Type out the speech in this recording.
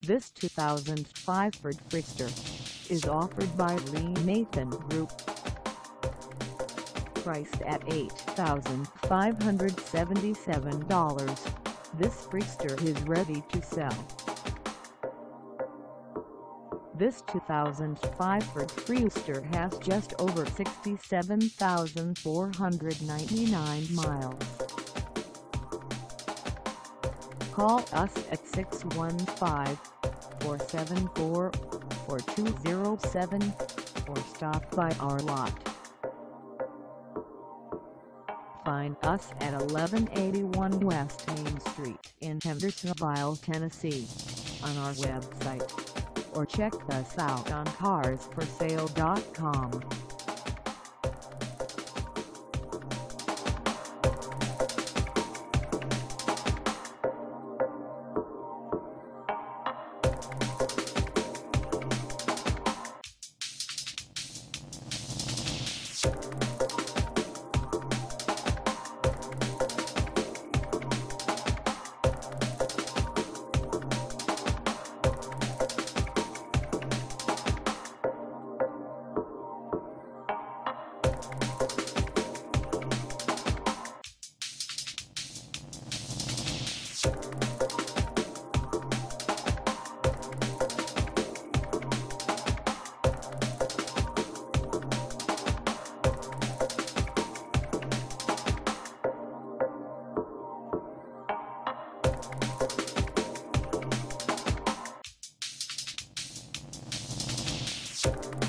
This 2005 Ford Freestar is offered by Lee Nathan Group. Priced at $8,577, this Freestar is ready to sell. This 2005 Ford Freestar has just over 67,499 miles. Call us at 615-474-4207 or stop by our lot. Find us at 1181 West Main Street in Hendersonville, Tennessee, on our website, or check us out on carsforsale.com. You